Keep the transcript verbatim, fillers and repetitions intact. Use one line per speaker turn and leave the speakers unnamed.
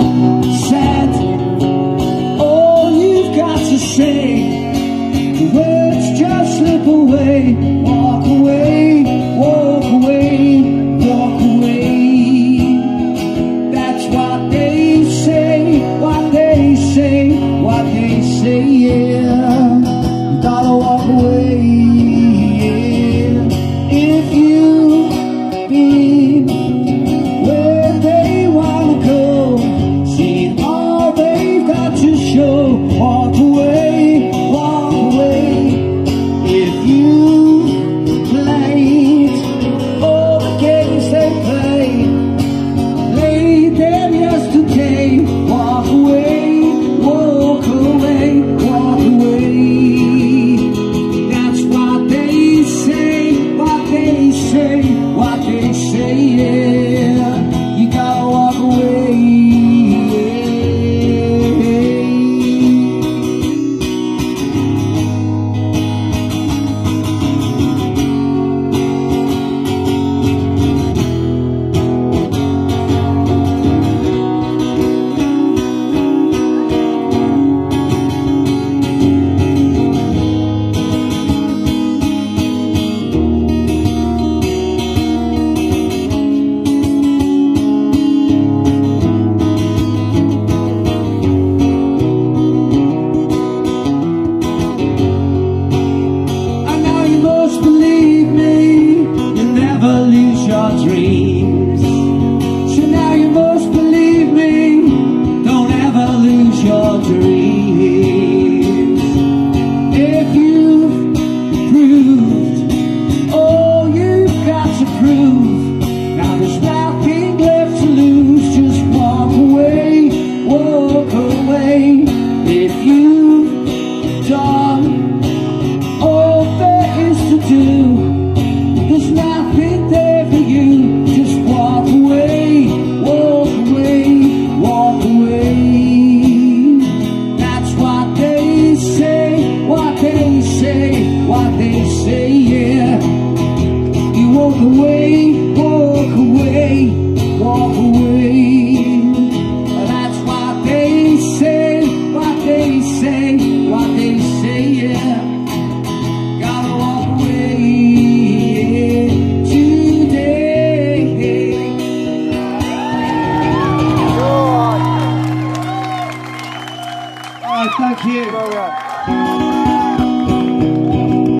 said all you've got to say. The words just slip away. Walk away, walk away, walk away. That's what they say, what they say, what they say, yeah. You gotta walk away, yeah. If you've been where they wanna go, seeing all they've got to show, walk away, walk away. If you played all the games they played, played them yesterday, walk away, walk away, walk away. That's what they say, what they say, what they say, yeah. You gotta walk away, yeah. Dreams. So now you must believe me, don't ever lose your dreams. If you've proved all you've got to prove, now there's nothing left to lose. Just walk away, walk away. If you've done all there is to do, there's nothing there for you. Just walk away, walk away, walk away. That's what they say, what they say, what they say, yeah. You walk away,